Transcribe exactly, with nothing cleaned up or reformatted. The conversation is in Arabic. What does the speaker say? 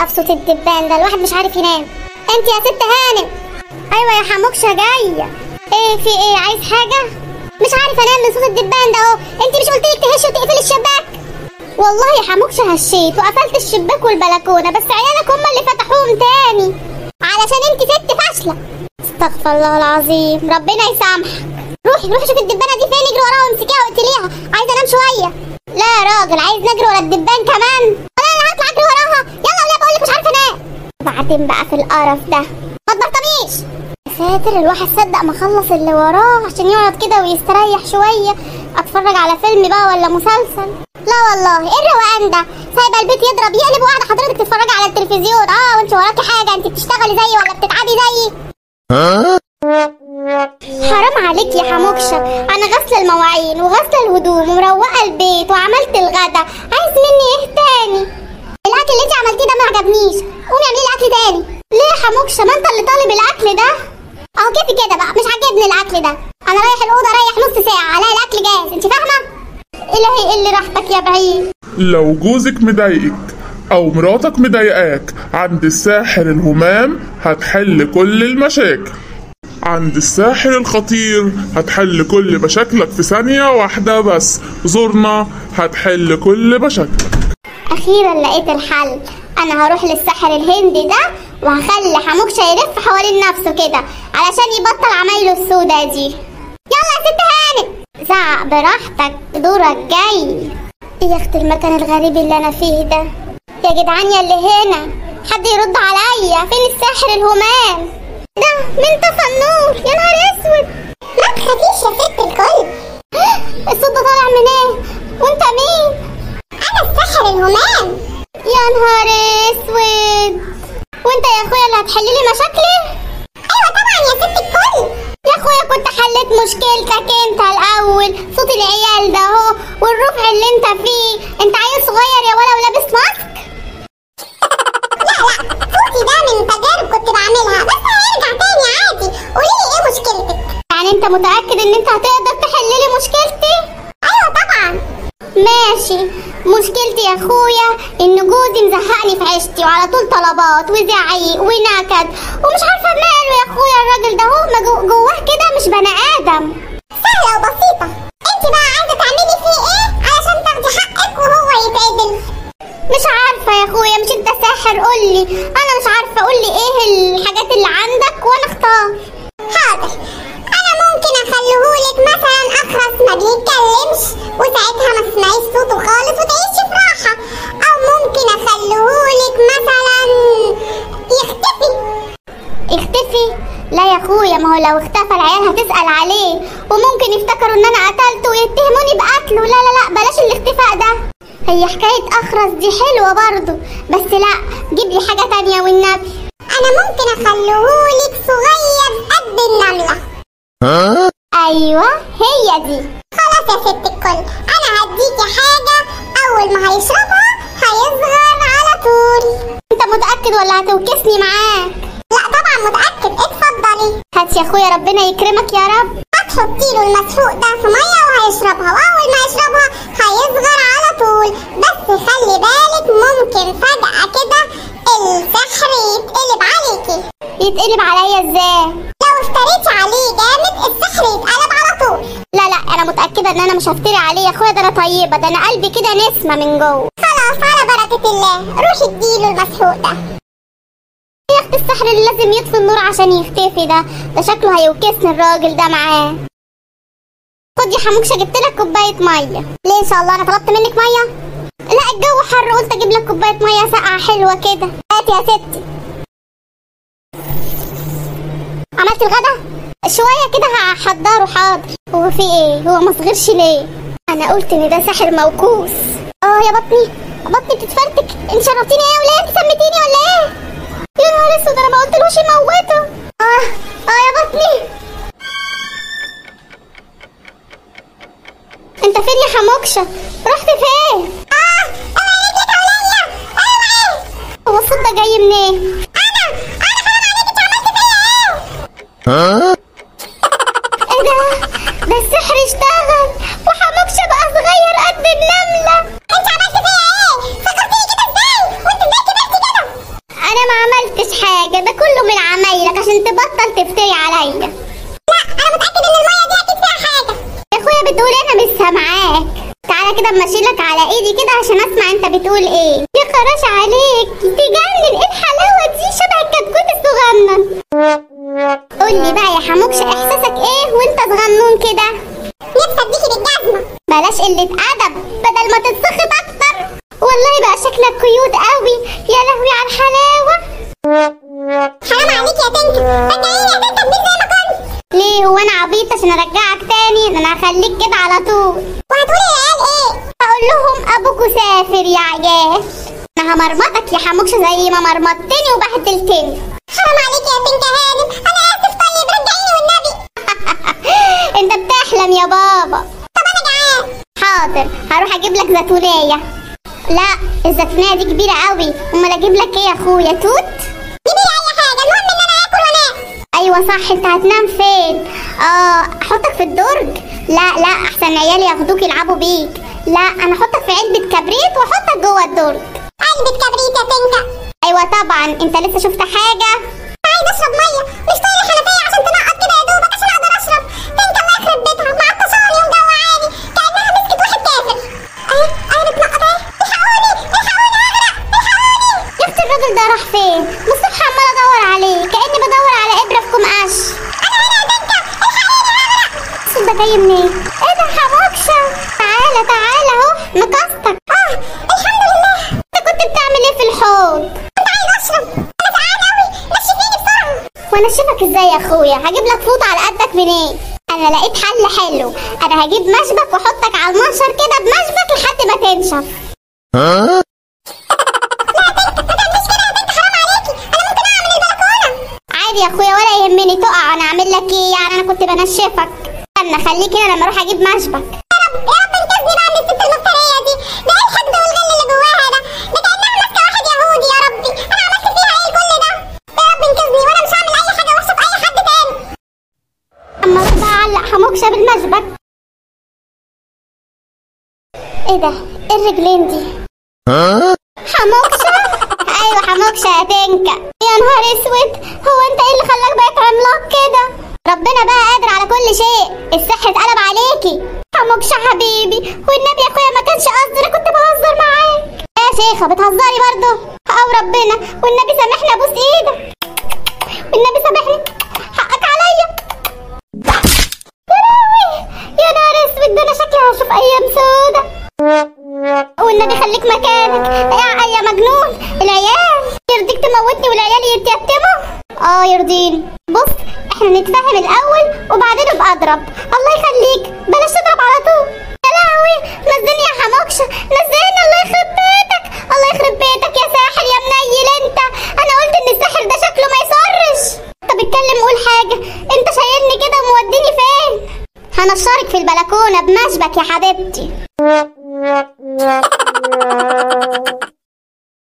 بقى في صوت الدبان ده، الواحد مش عارف ينام. انت يا ست هانم. ايوه يا حموكشه جايه. ايه في ايه، عايز حاجه؟ مش عارف انام من صوت الدبان ده اهو. انت مش قلتلك تهشي وتقفلي الشباك؟ والله يا حموكشه هشيت وقفلت الشباك والبلكونه، بس عيالك هم اللي فتحوهم تاني علشان انت ست فاشله. استغفر الله العظيم، ربنا يسامحك. روحي روحي شوفي الدبانه دي فين، اجري وراها وامسكيها واقتليها. عايزه انام شويه. لا يا راجل، عايز نجري ورا الدبان كمان؟ انا اللي هطلع اجري وراها. يلا ولا بقول لك مش عارفه انام. بعدين بقى في القرف ده ما تبطليش. يا ساتر، الواحد صدق ما خلص اللي وراه عشان يقعد كده ويستريح شويه. اتفرج على فيلم بقى ولا مسلسل؟ لا والله، ايه الروقان ده؟ سايبه البيت يضرب يقلب وقاعده حضرتك تتفرجي على التلفزيون. اه وانت وراكي حاجه؟ انت بتشتغلي زيي ولا بتتعبي زيي؟ حرام عليك يا حموكشه، انا غسله المواعين وغسله الهدوم ومروقه البيت وعملت الغدا، عايز مني ايه تاني؟ الاكل اللي انت عملتيه ده ما عجبنيش، قومي اعملي لي اكل تاني. ليه يا حموكشه؟ ما انت اللي طالب الاكل ده. اهو كيفي كده بقى، مش عاجبني الاكل ده. انا رايح الاوضه اريح نص ساعه الاقي الاكل جاهز، انت فاهمه؟ الهي ايه اللي راحتك يا بعيد. لو جوزك مضايقك او مراتك مضايقاك، عند الساحر الهمام هتحل كل المشاكل. عند الساحر الخطير هتحل كل مشاكلك في ثانية واحدة بس. زورنا هتحل كل مشاكلك. اخيرا لقيت الحل. انا هروح للساحر الهندي ده وهخلي حموكشه يلف حوالين نفسه كده علشان يبطل عمايله السودا دي. يلا يا ست هانم، زعق براحتك، دورك جاي. ايه يا اختي المكان الغريب اللي انا فيه ده؟ يا جدعان يا اللي هنا، حد يرد عليا، فين الساحر الهمام ده؟ مين طفى النور؟ يا نهار اسود. ما تخافيش يا ست الكل. الصوت ده طالع من ايه؟ وانت مين؟ انا الساحر الهمام. يا نهار اسود. وانت يا اخويا اللي هتحلي لي مشاكلي؟ ايوه طبعا يا ست الكل. يا اخويا كنت حليت مشكلتك انت الاول. صوت العيال ده اهو والرفع اللي انت فيه. انت عيل صغير يا ولا ولابس ماسك؟ لا لا، صوتي ده من تجارب كنت بعملها، بس هيرجع تاني عادي. قوليلي ايه مشكلتك؟ يعني انت متأكد ان انت هتقدر تحللي مشكلتي؟ ايوه طبعا. ماشي. مشكلتي يا اخويا ان جوزي مزهقني في عيشتي وعلى طول طلبات وزعيق ونكد ومش عارفه ماله يا اخويا. الراجل ده هو جو جواه كده مش بني ادم. سهله وبسيطه. انت بقى عايزه تعملي فيه ايه علشان تاخدي حقك وهو يتعدل؟ مش عارفه يا اخويا، مش انت ساحر؟ قولي. انا مش عارفه، قولي ايه الحاجات اللي عندك وانا اختار. حاضر، انا ممكن اخليهولك مثلا اخرس ما بيتكلمش وساعتها ما تسمعيش صوته خالص وتعيشي في راحه، او ممكن اخليهولك مثلا يختفي. يختفي؟ لا يا اخويا، ما هو لو اختفى العيال هتسأل عليه وممكن يفتكروا ان انا قتلته ويتهموني بقتله. لا لا لا، بلاش الاختفاء ده. هي حكاية اخرس دي حلوة برضو، بس لا، جيب لي حاجة تانية والنبي. انا ممكن اخليهولك صغير قد النملة. ها؟ ايوه هي دي. خلاص يا ست الكل، انا هديكي حاجة اول ما هيشربها هيصغر على طول. انت متأكد ولا هتوكسني معاك؟ لا طبعا متأكد، اتفضلي. هات يا اخويا، ربنا يكرمك يا رب. هتحطيله المسحوق ده في مية وهيشربها، واول ما يشربها هيصغر على طول. بس خلي بالك ممكن فجأة كده السحر يتقلب عليكي. يتقلب عليا ازاي؟ لو افتريتي عليه جامد السحر يتقلب على طول. لا لا، انا متأكدة ان انا مش هفتري عليه يا اخويا، ده انا طيبة، ده انا قلبي كده نسمة من جوه. خلاص على بركة الله، روحي اديله المسحوق ده. يا اختي السحر اللي لازم يطفي النور عشان يختفي ده، ده شكله هيوكسني الراجل ده معاه. خد يا حموكشه، جبت لك كوبايه ميه. ليه ان شاء الله؟ انا طلبت منك ميه؟ لا الجو حر، قلت اجيب لك كوبايه ميه ساقعه حلوه كده. هاتي يا ستي. عملت الغدا؟ شويه كده هحضره. حاضر. هو في ايه؟ هو ما صغرش ليه؟ انا قلت ان ده ساحر موكوس. اه يا بطني، بطني بتتفرتك. انت شربتيني ايه ولا انت سميتيني ولا ايه؟ يا نهار اسود، انا ما قلتلوش يموته. اه اه يا بطني. انت فين يا حموكشه؟ رحت فين؟ اه اوعي رجلك عليا، اوعي. هو الصوت ده جاي منين؟ انا انا حرام عليك، انت عملت فيا ايه؟ ها؟ ايه ده؟ ده السحر اشتغل وحموكشه بقى صغير قد النمله. انت عملت فيا ايه؟ فكرتيني كده ازاي؟ وانت ازاي كبرتي كده؟ جايبه كله من عمايلك عشان تبطل تفتري عليا. لا انا متاكد ان الميه دي اكيد فيها حاجه. يا اخويا بتقول انا مش سامعاك. تعالى كده اما اشيلك على ايدي كده عشان اسمع انت بتقول ايه. يا خراش عليك تجنن، ايه الحلاوه دي؟ شبه الكتكوت الصغنن. قولي بقى يا حموكشه احساسك ايه وانت صغنون كده؟ نفسي اديكي بالجزمه. بلاش قله ادب بدل ما تتسخط اكتر. والله بقى شكلك كيوت قوي. يا لهوي على الحلاوه. حرام عليك يا تنكة، رجعيني يا تنكة بيه زي ما كنت. ليه هو انا عبيط عشان ارجعك تاني؟ ده انا هخليك كده على طول. وهتقولي للعيال ايه؟ هقول لهم ابوكوا سافر يا عيال. انا همرمطك يا حموكشه زي ما مرمطتني وبهدلتني. حرام عليك يا تنكة هانم، انا اسف. طيب رجعيني والنبي. انت بتحلم يا بابا. طب انا جعان. حاضر هروح اجيب لك زيتونيه. لا الزيتونيه دي كبيره قوي. امال اجيب لك ايه يا اخويا؟ توت؟ جيبي لي اي حاجه، المهم ان انا اكل وانام. ايوه صح، انت هتنام فين؟ اه احطك في الدرج؟ لا لا احسن عيالي ياخدوك يلعبوا بيك. لا انا احطك في علبه كبريت واحطك جوه الدرج. علبه كبريت يا تنكة؟ ايوه طبعا. انت لسه شفت حاجه؟ عايز اشرب ميه، مش طايق الحنفيه عشان تنقط كده يا دوبك عشان اقدر اشرب. تنكة الله يخرب بيتها معطشاني ومجوعاني كانها مسكت واحد كافر. اهي اهي بتنقط اهي. الحقوني الحقوني اغرق الحقوني. يا اختي الراجل ده راح فين؟ من الصبح عماله ادور عليه كاني بدور على ابره في قماش. انا هنا يا تنكة الحقيني اغرق. الصوت ده جاي منين؟ ايه ده حموكشه؟ تعالى تعالى اهو مكستك. اه الحمد لله. انت كنت بتعمل ايه في الحوض؟ كنت عايز اشرب. انا جعان قوي، نشفيني بسرعه. وانشفك ازاي يا اخويا؟ هجيب لك فوطه على قدك منين؟ انا لقيت حل حلو. انا هجيب مشبك واحطك على المنشر كده بمشبك لحد ما تنشف. ها؟ لا يا تنكة ما تعمليش كده يا تنكة، حرام عليكي. انا ممكن اقع من البلكونه. عادي يا اخويا ولا يهمني تقع. انا اعمل لك ايه يعني؟ انا كنت بنشفك. استنى خليك هنا لما اروح اجيب مشبك. يا رب يا رب انقذني بقى من الست المفتريه دي. ده ايه الحقد والغل اللي جواها ده؟ ده كانها ماسكه واحد يهودي. يا ربي انا عملت فيها ايه كل ده؟ يا رب انقذني وانا مش هعمل اي حاجه وحشه في اي حد تاني. اما اروح بقى اعلق حموكشه بالمشبك. ايه ده؟ ايه الرجلين دي؟ حموكشه؟ ايوه حموكشه يا تنكة. يا نهار اسود، هو انت ايه اللي خلاك بقيت عملاق كده؟ ربنا بقى قادر على كل شيء. السحر اتقلب عليكي. حموكشه حبيبي والنبي يا اخويا ما كانش قصدي، انا كنت بهزر معاك. يا شيخه بتهزري برضه؟ او ربنا والنبي سامحني ابوس ايدك. والنبي سامحني حقك عليا. يا لهوي يا نهار اسود، ده انا شكلي هشوف ايام سودا. والنبي خليك مكانك يا يا مجنون. العيال يرضيك تموتني والعيال يتيتموا؟ اه يرضيني. بص احنا نتفاهم الاول وبعدين ابقى اضرب. الله يخليك بلاش تضرب على طول. يا لهوي نزلني يا حموكشه نزلني. الله يخرب بيتك الله يخرب بيتك يا ساحر يا منيل انت. انا قلت ان الساحر ده شكله ما يصرش. طب اتكلم قول حاجه. انت شايلني كده وموديني فين؟ هنشرك في البلكونه بمشبك يا حبيبتي.